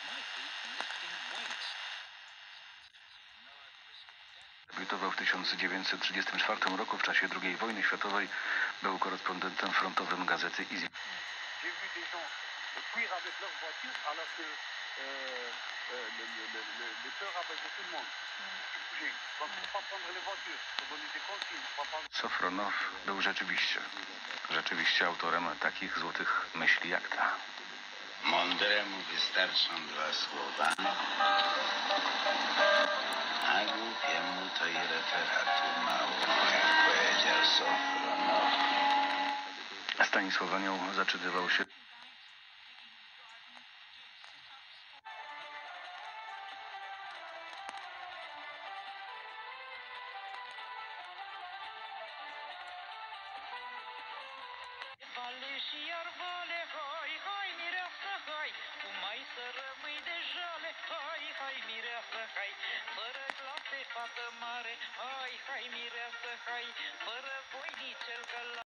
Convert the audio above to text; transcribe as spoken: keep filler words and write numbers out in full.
Debiutował w tysiąc dziewięćset trzydziestym czwartym roku w czasie drugiej wojny światowej. Był korespondentem frontowym gazety Easy. Sofronow był rzeczywiście, rzeczywiście autorem takich złotych myśli jak ta. Mądremu wystarczą dwa słowa, a głupiemu to i referatu mało, jak powiedział Sofronow. Stanisław Anioł zaczytywał się Vale și iar vale, hai, hai, mireasă, hai, cum mai să rămâi de jale, hai, hai, mireasă, hai, fără glas de fată mare, hai, hai, mireasă, hai, fără voinic cel călat.